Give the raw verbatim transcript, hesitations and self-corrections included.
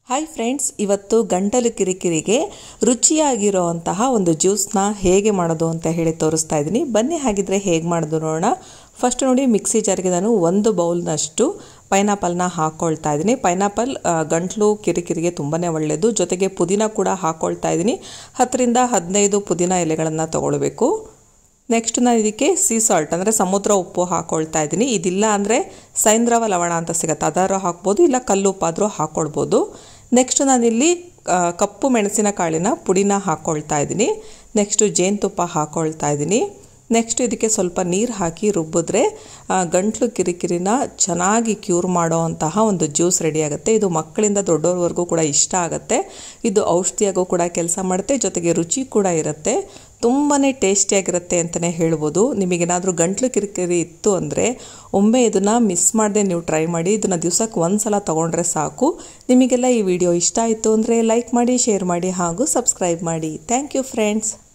Hi friends, ಇವತ್ತು ಗಂಟಲು ಕಿರಿಕಿರಿಗೆ ರುಚಿಯಾಗಿರೋಂತಹ ಒಂದು ಜ್ಯೂಸ್ನ ಹೇಗೆ ಮಾಡೋದು ಅಂತ ಹೇಳಿ ತೋರಿಸ್ತಾ ಇದ್ದೀನಿ. ಬನ್ನಿ ಹಾಗಿದ್ರೆ ಹೇಗೆ ಮಾಡೋದು ನೋಡೋಣ. ಫಸ್ಟ್ ನೋಡಿ, ಮಿಕ್ಸಿ ಜಾರ್ಗೆ ನಾನು ಒಂದು ಬೌಲ್ನಷ್ಟು ಪೈನಾಪಲ್ನ ಹಾಕ್ಕೊಳ್ತಾ ಇದ್ದೀನಿ. ಪೈನಾಪಲ್ ಗಂಟಲು ಕಿರಿಕಿರಿಗೆ ತುಂಬಾ ಒಳ್ಳೆಯದು. ಜೊತೆಗೆ ಪುದೀನ ಕೂಡ ಹಾಕ್ಕೊಳ್ತಾ ಇದ್ದೀನಿ. ಹತ್ತರಿಂದ ಹದಿನೈದು ಪುದೀನ ಎಲೆಗಳನ್ನು ತಗೊಳ್ಬೇಕು. ನೆಕ್ಸ್ಟ್ ನಾನು ಇದಕ್ಕೆ ಸೀ ಸಾಲ್ಟ್ ಅಂದರೆ ಸಮುದ್ರ ಉಪ್ಪು ಹಾಕ್ಕೊಳ್ತಾ ಇದ್ದೀನಿ. ಇದಿಲ್ಲ ಅಂದರೆ ಸೈಂದ್ರವ ಲವಣ ಅಂತ ಸಿಗುತ್ತೆ, ಅದಾದ್ರೂ ಹಾಕ್ಬೋದು, ಇಲ್ಲ ಕಲ್ಲುಪ್ಪಾದರೂ ಹಾಕ್ಕೊಳ್ಬೋದು. ನೆಕ್ಸ್ಟ್ ನಾನಿಲ್ಲಿ ಕಪ್ಪು ಮೆಣಸಿನಕಾಳಿನ ಪುಡಿನ ಹಾಕ್ಕೊಳ್ತಾ ಇದ್ದೀನಿ. ನೆಕ್ಸ್ಟು ಜೇನುತುಪ್ಪ ಹಾಕ್ಕೊಳ್ತಾ ಇದ್ದೀನಿ. ನೆಕ್ಸ್ಟ್ ಇದಕ್ಕೆ ಸ್ವಲ್ಪ ನೀರು ಹಾಕಿ ರುಬ್ಬಿದ್ರೆ ಗಂಟ್ಲು ಕಿರಿಕಿರಿನ ಚೆನ್ನಾಗಿ ಕ್ಯೂರ್ ಮಾಡೋ ಅಂತಹ ಒಂದು ಜ್ಯೂಸ್ ರೆಡಿ ಆಗುತ್ತೆ. ಇದು ಮಕ್ಕಳಿಂದ ದೊಡ್ಡವ್ರವರೆಗೂ ಕೂಡ ಇಷ್ಟ ಆಗುತ್ತೆ. ಇದು ಔಷಧಿಯಾಗೂ ಕೂಡ ಕೆಲಸ ಮಾಡುತ್ತೆ, ಜೊತೆಗೆ ರುಚಿ ಕೂಡ ಇರುತ್ತೆ. ತುಂಬಾ ಟೇಸ್ಟಿಯಾಗಿರುತ್ತೆ ಅಂತಲೇ ಹೇಳ್ಬೋದು. ನಿಮಗೇನಾದರೂ ಗಂಟ್ಲು ಕಿರಿಕಿರಿ ಇತ್ತು ಅಂದರೆ ಒಮ್ಮೆ ಇದನ್ನು ಮಿಸ್ ಮಾಡದೆ ನೀವು ಟ್ರೈ ಮಾಡಿ. ಇದನ್ನು ದಿವಸಕ್ಕೆ ಒಂದು ಸಲ ತೊಗೊಂಡ್ರೆ ಸಾಕು. ನಿಮಗೆಲ್ಲ ಈ ವಿಡಿಯೋ ಇಷ್ಟ ಆಯಿತು ಅಂದರೆ ಲೈಕ್ ಮಾಡಿ, ಶೇರ್ ಮಾಡಿ ಹಾಗೂ ಸಬ್ಸ್ಕ್ರೈಬ್ ಮಾಡಿ. Thank you friends.